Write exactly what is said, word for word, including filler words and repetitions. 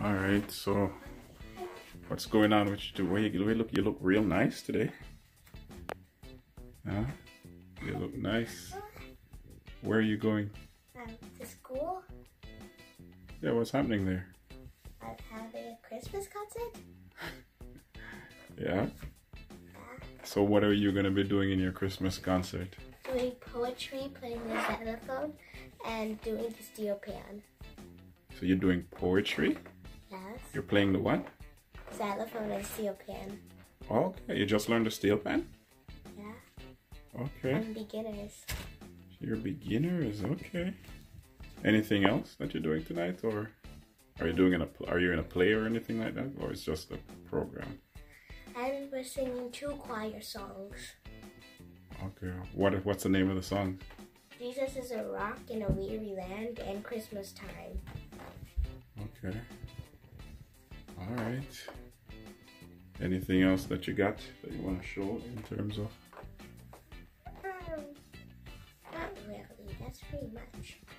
All right, so what's going on with you? Where you look, you look real nice today. Huh? You look nice. Where are you going? Um, to school. Yeah, what's happening there? I'm having a Christmas concert. Yeah? Yeah. So what are you going to be doing in your Christmas concert? Doing poetry, playing the xylophone, and doing the steel pan. So you're doing poetry? Yes. You're playing the what? Xylophone and steel pan. Okay, you just learned the steel pan? Yeah. Okay. I'm beginners. You're beginners, okay. Anything else that you're doing tonight, or are you doing in a are you in a play or anything like that, or it's just a program? And we're singing two choir songs. Okay. What what's the name of the song? Jesus is a rock in a weary land and Christmas time. Okay. All right. Anything else that you got that you want to show in terms of? Um, not really. That's pretty much.